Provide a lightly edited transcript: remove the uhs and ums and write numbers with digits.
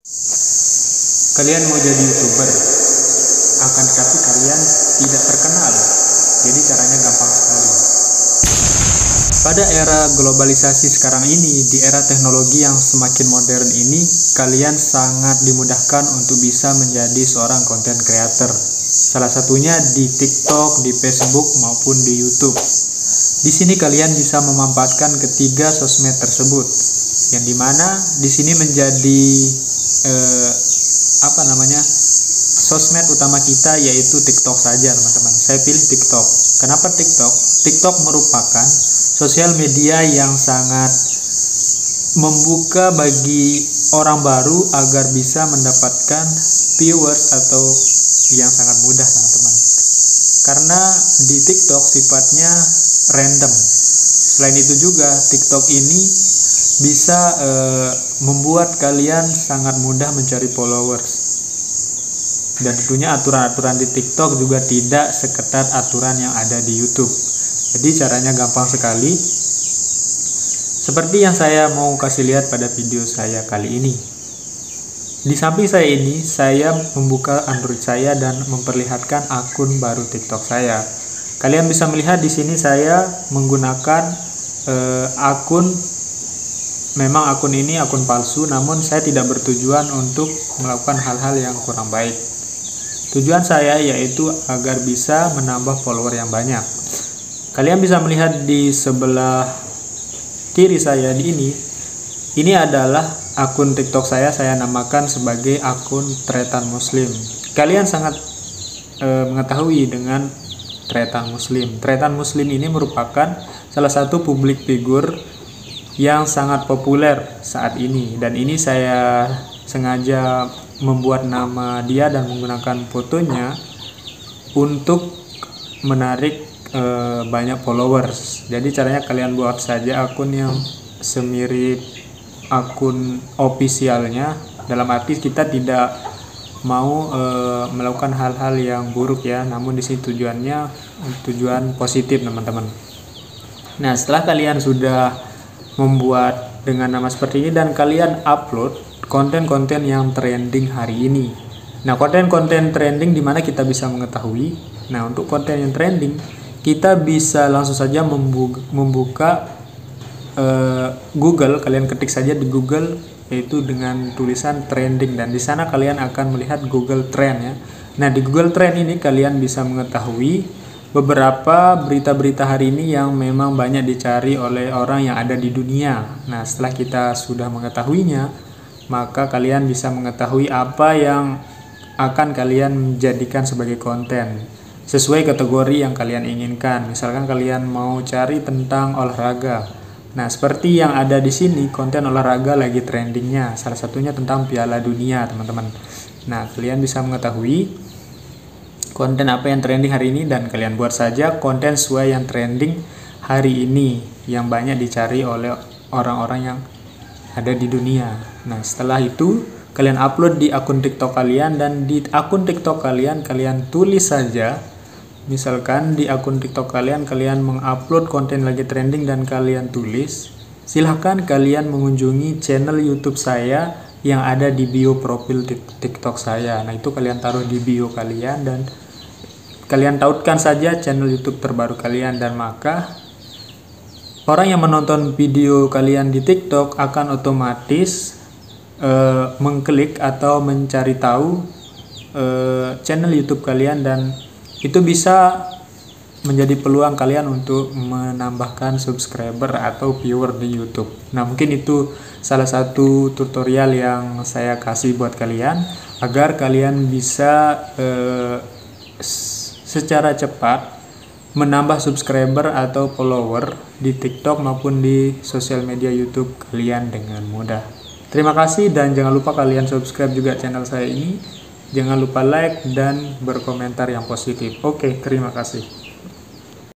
Kalian mau jadi YouTuber, akan tetapi kalian tidak terkenal. Jadi caranya gampang sekali. Pada era globalisasi sekarang ini, di era teknologi yang semakin modern ini, kalian sangat dimudahkan untuk bisa menjadi seorang content creator. Salah satunya di TikTok, di Facebook, maupun di YouTube. Di sini kalian bisa memanfaatkan ketiga sosmed tersebut, yang dimana di sini menjadi sosmed utama kita yaitu TikTok saja, teman-teman. Saya pilih TikTok. Kenapa TikTok? TikTok merupakan sosial media yang sangat membuka bagi orang baru agar bisa mendapatkan viewers atau yang sangat mudah, teman-teman. Karena di TikTok sifatnya random. Selain itu juga TikTok ini bisa membuat kalian sangat mudah mencari followers. Dan tentunya aturan-aturan di TikTok juga tidak seketat aturan yang ada di YouTube. Jadi caranya gampang sekali. Seperti yang saya mau kasih lihat pada video saya kali ini. Di samping saya ini, saya membuka Android saya dan memperlihatkan akun baru TikTok saya. Kalian bisa melihat di sini saya menggunakan akun. Memang akun ini akun palsu, namun saya tidak bertujuan untuk melakukan hal-hal yang kurang baik. Tujuan saya yaitu agar bisa menambah follower yang banyak. Kalian bisa melihat di sebelah kiri saya ini adalah akun TikTok saya namakan sebagai akun Tretan Muslim. Kalian sangat mengetahui dengan Tretan Muslim. Tretan Muslim ini merupakan salah satu publik figur yang sangat populer saat ini, dan ini saya sengaja membuat nama dia dan menggunakan fotonya untuk menarik banyak followers. Jadi caranya kalian buat saja akun yang semirip akun ofisialnya, dalam arti kita tidak mau melakukan hal-hal yang buruk ya, namun di sini tujuannya tujuan positif, teman-teman. Nah, setelah kalian sudah membuat dengan nama seperti ini dan kalian upload konten-konten yang trending hari ini. Nah, konten-konten trending di mana kita bisa mengetahui. Nah, untuk konten yang trending kita bisa langsung saja membuka Google. Kalian ketik saja di Google yaitu dengan tulisan trending, dan di sana kalian akan melihat Google Trend ya. Nah, di Google Trend ini kalian bisa mengetahui beberapa berita-berita hari ini yang memang banyak dicari oleh orang yang ada di dunia. Nah, setelah kita sudah mengetahuinya, maka kalian bisa mengetahui apa yang akan kalian jadikan sebagai konten sesuai kategori yang kalian inginkan. Misalkan kalian mau cari tentang olahraga. Nah, seperti yang ada di sini, konten olahraga lagi trendingnya. Salah satunya tentang Piala Dunia, teman-teman. Nah, kalian bisa mengetahui konten apa yang trending hari ini dan kalian buat saja konten sesuai yang trending hari ini yang banyak dicari oleh orang-orang yang ada di dunia. Nah, setelah itu kalian upload di akun TikTok kalian, dan di akun TikTok kalian tulis saja. Misalkan di akun TikTok kalian mengupload konten lagi trending dan kalian tulis, silahkan kalian mengunjungi channel YouTube saya yang ada di bio profil TikTok saya. Nah, itu kalian taruh di bio kalian dan kalian tautkan saja channel YouTube terbaru kalian, dan maka orang yang menonton video kalian di TikTok akan otomatis mengklik atau mencari tahu channel YouTube kalian, dan itu bisa menjadi peluang kalian untuk menambahkan subscriber atau viewer di YouTube. Nah, mungkin itu salah satu tutorial yang saya kasih buat kalian agar kalian bisa secara cepat menambah subscriber atau follower di TikTok maupun di sosial media YouTube kalian dengan mudah. Terima kasih, dan jangan lupa kalian subscribe juga channel saya ini. Jangan lupa like dan berkomentar yang positif. Oke, terima kasih.